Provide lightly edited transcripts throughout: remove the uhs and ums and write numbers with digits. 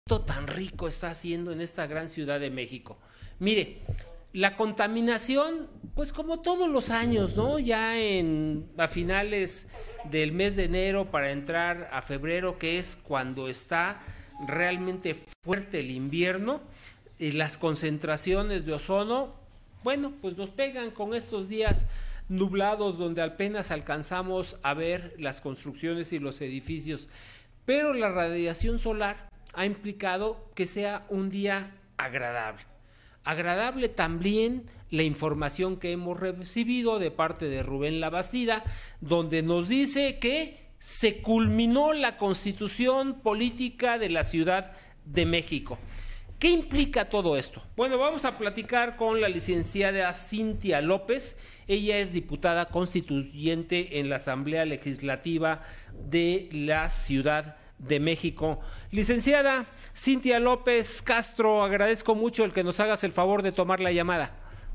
tan rico está haciendo en esta gran ciudad de México. Mire, la contaminación, pues como todos los años, ¿no? Ya a finales del mes de enero para entrar a febrero, que es cuando está realmente fuerte el invierno, y las concentraciones de ozono, bueno, pues nos pegan con estos días nublados donde apenas alcanzamos a ver las construcciones y los edificios, pero la radiación solar ha implicado que sea un día agradable. Agradable también la información que hemos recibido de parte de Rubén Labastida, donde nos dice que se culminó la constitución política de la Ciudad de México. ¿Qué implica todo esto? Bueno, vamos a platicar con la licenciada Cintia López. Ella es diputada constituyente en la Asamblea Legislativa de la Ciudad de México. Licenciada Cintia López Castro, agradezco mucho el que nos hagas el favor de tomar la llamada.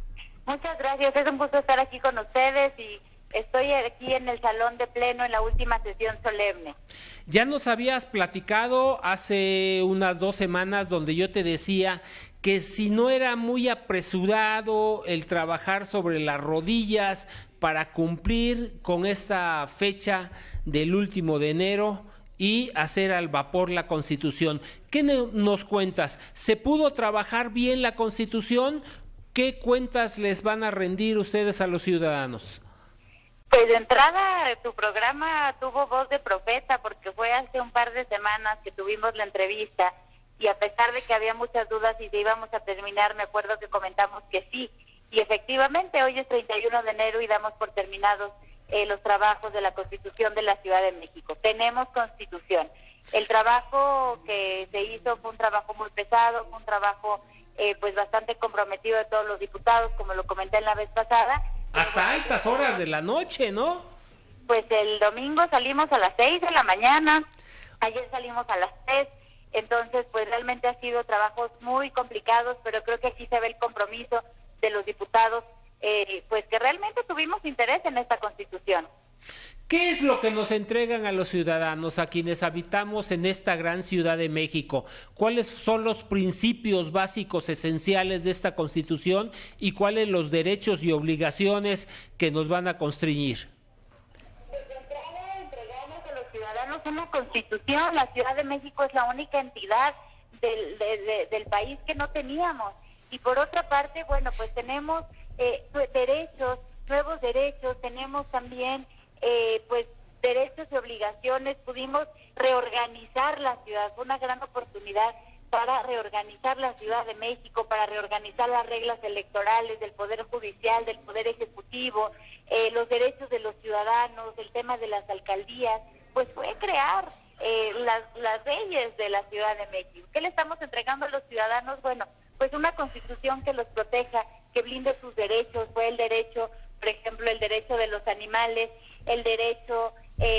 Muchas gracias, es un gusto estar aquí con ustedes y estoy aquí en el salón de pleno en la última sesión solemne. Ya nos habías platicado hace unas 2 semanas donde yo te decía que si no era muy apresurado el trabajar sobre las rodillas para cumplir con esta fecha del último de enero y hacer al vapor la Constitución. ¿Qué nos cuentas? ¿Se pudo trabajar bien la Constitución? ¿Qué cuentas les van a rendir ustedes a los ciudadanos? Pues de entrada, tu programa tuvo voz de profeta porque fue hace un par de semanas que tuvimos la entrevista y a pesar de que había muchas dudas y si íbamos a terminar, me acuerdo que comentamos que sí. Y efectivamente, hoy es 31 de enero y damos por terminados los trabajos de la Constitución de la Ciudad de México. Tenemos Constitución. El trabajo que se hizo fue un trabajo muy pesado, fue un trabajo pues bastante comprometido de todos los diputados, como lo comenté en la vez pasada. Hasta altas horas de la noche, ¿no? Pues el domingo salimos a las 6 de la mañana, ayer salimos a las 3, entonces pues realmente ha sido trabajos muy complicados, pero creo que aquí se ve el compromiso de los diputados, pues que realmente tuvimos interés en esta Constitución. ¿Qué es lo que nos entregan a los ciudadanos, a quienes habitamos en esta gran Ciudad de México? ¿Cuáles son los principios básicos esenciales de esta Constitución y cuáles los derechos y obligaciones que nos van a constreñir? Desde entrada entregamos a los ciudadanos una Constitución. La Ciudad de México es la única entidad del país que no teníamos. Y por otra parte, bueno, pues tenemos derechos, nuevos derechos, tenemos también pues derechos y obligaciones. Pudimos reorganizar la ciudad, fue una gran oportunidad para reorganizar la Ciudad de México, para reorganizar las reglas electorales del Poder Judicial, del Poder Ejecutivo, los derechos de los ciudadanos, el tema de las alcaldías, pues fue crear las leyes de la Ciudad de México. ¿Qué le estamos entregando a los ciudadanos? Bueno, pues una Constitución que los proteja, que blinde sus derechos. Fue el derecho, por ejemplo, el derecho de los animales, el derecho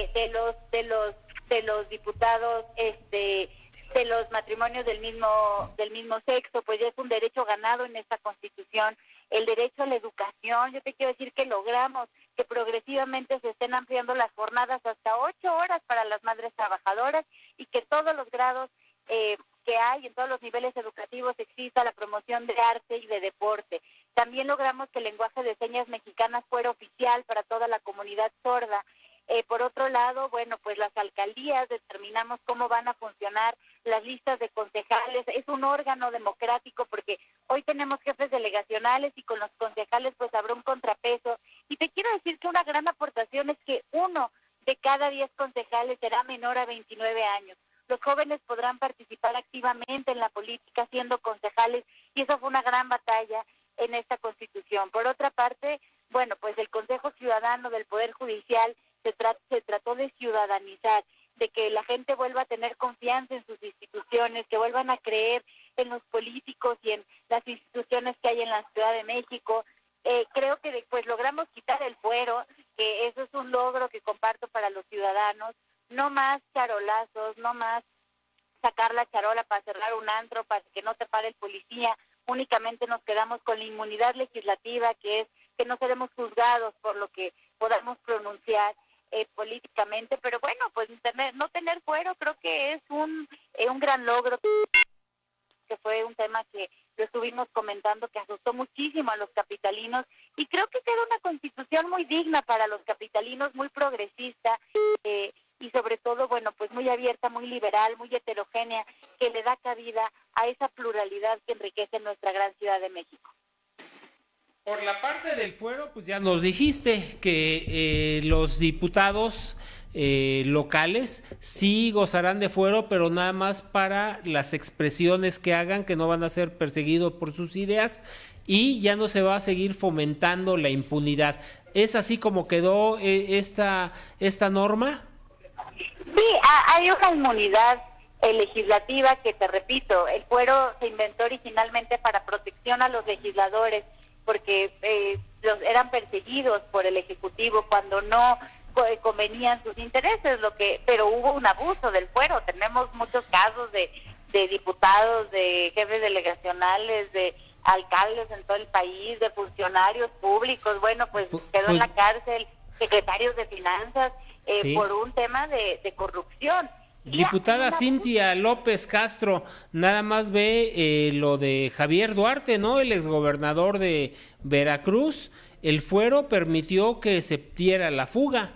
de los diputados, de los matrimonios del mismo sexo, pues ya es un derecho ganado en esta Constitución. El derecho a la educación, yo te quiero decir que logramos que progresivamente se estén ampliando las jornadas hasta 8 horas para las madres trabajadoras y que todos los grados que hay en todos los niveles educativos exista la promoción de arte y de deporte. También logramos que el lenguaje de señas mexicanas fuera oficial para toda la comunidad sorda. Por otro lado, bueno, pues las alcaldías, determinamos cómo van a funcionar las listas de concejales. Es un órgano democrático porque hoy tenemos jefes delegacionales y con los concejales pues habrá un contrapeso. Y te quiero decir que una gran aportación es que 1 de cada 10 concejales será menor a 29 años. Los jóvenes podrán participar activamente en la política siendo concejales y eso fue una gran batalla en esta Constitución. Por otra parte, bueno, pues el Consejo Ciudadano del Poder Judicial se trató de ciudadanizar, de que la gente vuelva a tener confianza en sus instituciones, que vuelvan a creer en los políticos y en las instituciones que hay en la Ciudad de México. Creo que pues logramos quitar el fuero, que eso es un logro que comparto para los ciudadanos. No más charolazos, no más sacar la charola para cerrar un antro, para que no te pare el policía. Únicamente nos quedamos con la inmunidad legislativa, que es que no seremos juzgados por lo que podamos pronunciar políticamente. Pero bueno, pues no tener fuero creo que es un gran logro. que fue un tema que lo estuvimos comentando, que asustó muchísimo a los capitalinos, y creo que queda una constitución muy digna para los capitalinos, muy progresista, y sobre todo, bueno, pues muy abierta, muy liberal, muy heterogénea, que le da cabida a esa pluralidad que enriquece nuestra gran Ciudad de México. Por la parte del fuero, pues ya nos dijiste que los diputados locales sí gozarán de fuero, pero nada más para las expresiones que hagan, que no van a ser perseguidos por sus ideas, y ya no se va a seguir fomentando la impunidad. ¿Es así como quedó esta norma? Sí, hay una inmunidad legislativa que, te repito, el fuero se inventó originalmente para protección a los legisladores, porque eran perseguidos por el Ejecutivo cuando no convenían sus intereses, pero hubo un abuso del fuero. Tenemos muchos casos de diputados, de jefes delegacionales, de alcaldes en todo el país, de funcionarios públicos, bueno, pues quedó en la cárcel, secretarios de finanzas, sí, por un tema de corrupción. Diputada Cintia López Castro, nada más ve lo de Javier Duarte, ¿no? El exgobernador de Veracruz. El fuero permitió que se diera la fuga.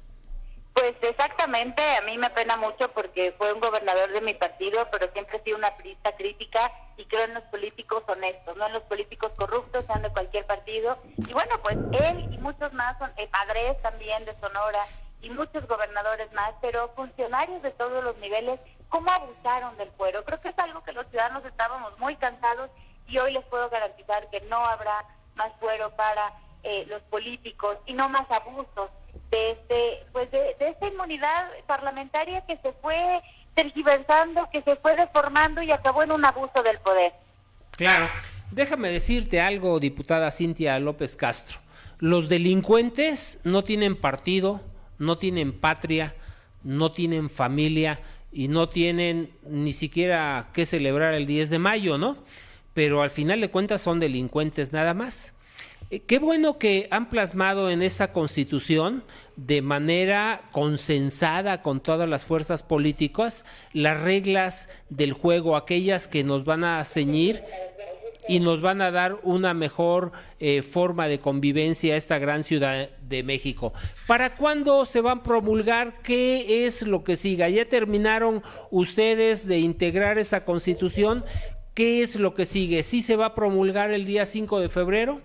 Pues exactamente, a mí me apena mucho porque fue un gobernador de mi partido, pero siempre he sido una priista crítica y creo en los políticos honestos, no en los políticos corruptos, sean de cualquier partido. Y bueno, pues él y muchos más, son padres también de Sonora, y muchos gobernadores más, pero funcionarios de todos los niveles, ¿cómo abusaron del fuero? Creo que es algo que los ciudadanos estábamos muy cansados, y hoy les puedo garantizar que no habrá más fuero para los políticos y no más abusos de esta inmunidad parlamentaria que se fue tergiversando, que se fue deformando y acabó en un abuso del poder. Claro. Déjame decirte algo, diputada Cintia López Castro. Los delincuentes no tienen partido, no tienen patria, no tienen familia y no tienen ni siquiera que celebrar el 10 de mayo, ¿no? Pero al final de cuentas son delincuentes nada más. Qué bueno que han plasmado en esa Constitución de manera consensada con todas las fuerzas políticas las reglas del juego, aquellas que nos van a ceñir y nos van a dar una mejor forma de convivencia a esta gran Ciudad de México. ¿Para cuándo se van a promulgar? ¿Qué es lo que siga? ¿Ya terminaron ustedes de integrar esa Constitución? ¿Qué es lo que sigue? ¿Sí se va a promulgar el día 5 de febrero?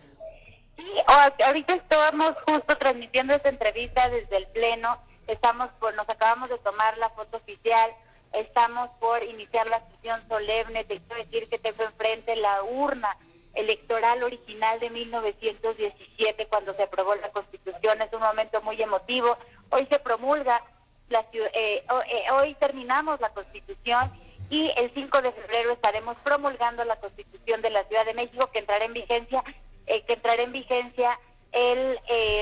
Sí, ahorita estamos justo transmitiendo esta entrevista desde el Pleno. Nos acabamos de tomar la foto oficial. Estamos por iniciar la sesión solemne. Te quiero decir que tengo enfrente la urna electoral original de 1917, cuando se aprobó la Constitución. Es un momento muy emotivo. Hoy se promulga, hoy terminamos la Constitución, y el 5 de febrero estaremos promulgando la Constitución de la Ciudad de México, que entrará en vigencia el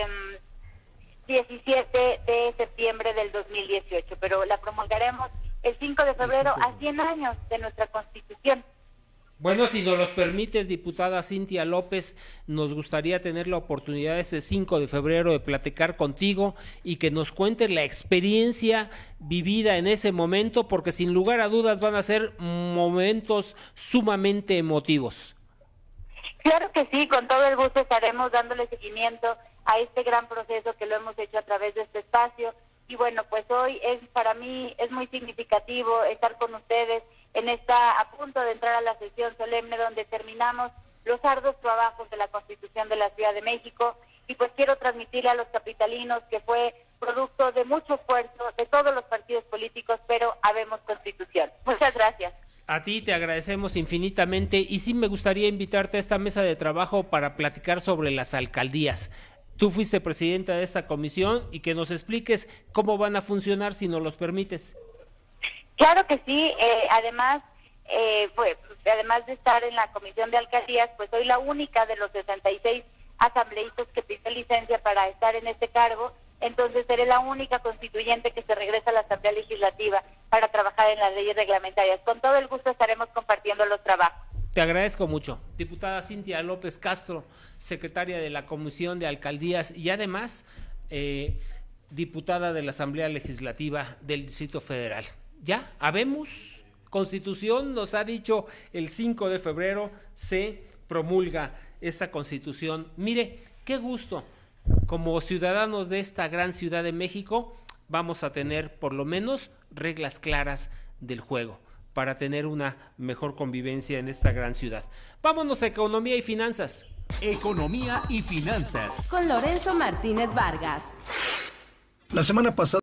17 de septiembre del 2018, pero la promulgaremos el 5 de febrero a 100 años de nuestra Constitución. Bueno, si nos los permites, diputada Cintia López, nos gustaría tener la oportunidad ese 5 de febrero de platicar contigo y que nos cuentes la experiencia vivida en ese momento, porque sin lugar a dudas van a ser momentos sumamente emotivos. Claro que sí, con todo el gusto estaremos dándole seguimiento a este gran proceso que lo hemos hecho a través de este espacio. Y bueno, pues hoy para mí es muy significativo estar con ustedes a punto de entrar a la sesión solemne donde terminamos los arduos trabajos de la Constitución de la Ciudad de México, y pues quiero transmitirle a los capitalinos que fue producto de mucho esfuerzo de todos los partidos políticos, pero habemos Constitución. Muchas gracias. A ti te agradecemos infinitamente, y sí me gustaría invitarte a esta mesa de trabajo para platicar sobre las alcaldías. Tú fuiste presidenta de esta comisión, y que nos expliques cómo van a funcionar, si nos los permites. Claro que sí, además de estar en la Comisión de Alcaldías, pues soy la única de los 66 asambleístas que pidió licencia para estar en este cargo. Entonces seré la única constituyente que se regresa a la Asamblea Legislativa para trabajar en las leyes reglamentarias. Con todo el gusto estaremos compartiendo los trabajos. Te agradezco mucho. Diputada Cintia López Castro, secretaria de la Comisión de Alcaldías y además diputada de la Asamblea Legislativa del Distrito Federal. Ya habemos Constitución nos ha dicho el 5 de febrero se promulga esta Constitución. Mire, qué gusto. Como ciudadanos de esta gran Ciudad de México, vamos a tener por lo menos reglas claras del juego para tener una mejor convivencia en esta gran ciudad. Vámonos a Economía y Finanzas. Economía y Finanzas. Con Lorenzo Martínez Vargas. La semana pasada